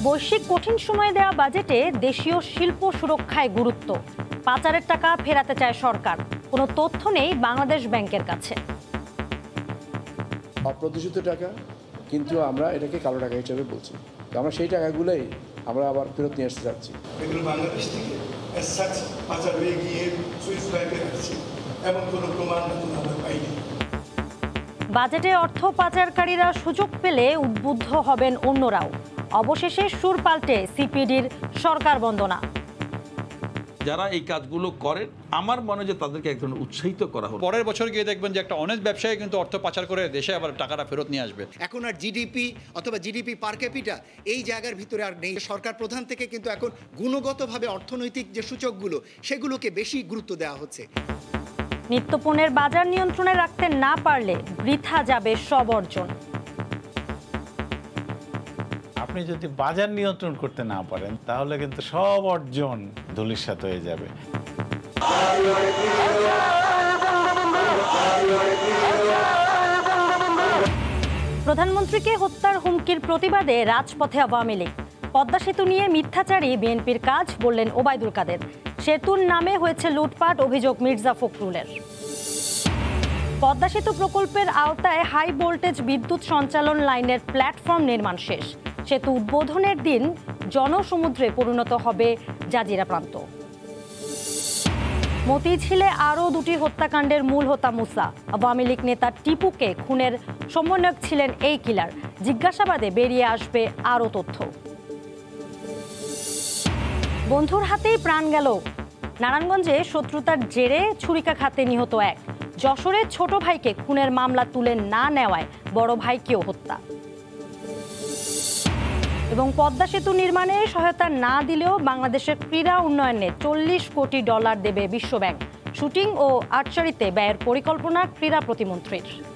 বৈশ্বিক কঠিন সময়ে দেওয়া বাজেটে দেশীয় শিল্প সুরক্ষায় গুরুত্ব। পাচারের টাকা ফেরাতে চায় সরকার। কোনো তথ্য নেই বাংলাদেশ ব্যাংকের কাছে। অপ্রদর্শিত টাকা, কিন্তু আমরা এটাকে কালো টাকা হিসেবে বলছি। তো আমরা সেই টাকাগুলোই আমরা আবার ফেরত নিয়ে আসতে চাচ্ছি। এগুলো বাংলাদেশ থেকে পাচার হয়ে গিয়ে সুইস ব্যাংকে আসছে, এমন কোনো প্রমাণ আমরা পাইনি। বাজেটে অর্থ পাচারকারীরা সুযোগ পেলে উদ্বুদ্ধ হবেন অন্যরাও। অবশেষে সুর পাল্টে সিপিডির সরকার বন্দনা। যারা এই কাজগুলো করেন আমার মনে হয় যে তাদেরকে এক ধরনের উৎসাহিত করা হবে। পরের বছর গিয়ে দেখবেন যে একটা অনেস্ট ব্যবসায়ী কিন্তু অর্থ পাচার করে দেশে আবার টাকাটা ফেরত নিয়ে আসবে। এখন আর জিডিপি অথবা জিডিপি পার ক্যাপিটা এই জায়গার ভিতরে আর নেই। সরকার প্রধান থেকে কিন্তু এখন গুণগতভাবে অর্থনৈতিক যে সূচকগুলো সেগুলোকে বেশি গুরুত্ব দেওয়া হচ্ছে। নিত্যপণ্যের বাজার নিয়ন্ত্রণে রাখতে না পারলে বৃথা যাবে সব অর্জন। আপনি যদি বাজার নিয়ন্ত্রণ করতে না পারেন তাহলে কিন্তু সব অর্জন ধূলিসাৎ হয়ে যাবে। প্রধানমন্ত্রীকে হত্যার হুমকির প্রতিবাদে রাজপথে আওয়ামী লীগ। পদ্মা সেতু নিয়ে মিথ্যাচারী বিএনপির কাজ বললেন ওবাইদুল কাদের। সেতুর নামে হয়েছে লুটপাট, অভিযোগ মির্জা ফখরুলের। পদ্মা সেতু প্রকল্পের আওতায় হাই ভোল্টেজ বিদ্যুৎ সঞ্চালন লাইনের প্ল্যাটফর্ম নির্মাণ শেষ। সেতু উদ্বোধনের দিন জনসমুদ্রে পরিণত হবে জাজিরা প্রান্ত। মতিঝিলে আরও দুটি হত্যাকাণ্ডের মূল হোতা মুসা। আওয়ামী লীগ নেতা টিপুকে খুনের সমন্বয়ক ছিলেন এই কিলার। জিজ্ঞাসাবাদে বেরিয়ে আসবে আরও তথ্য। বন্ধুর হাতেই প্রাণ গেল। নারায়ণগঞ্জে শত্রুতার জেরে ছুরিকাঘাতে নিহত এক। যশোরে ছোট ভাইকে খুনের মামলা তুলে না নেওয়ায় বড় ভাইকেও হত্যা। এবং পদ্মা সেতু নির্মাণে সহায়তা না দিলেও বাংলাদেশের ক্রীড়া উন্নয়নে $40 কোটি দেবে বিশ্বব্যাংক। শুটিং ও আর্চারিতে ব্যয়ের পরিকল্পনা ক্রীড়া প্রতিমন্ত্রীর।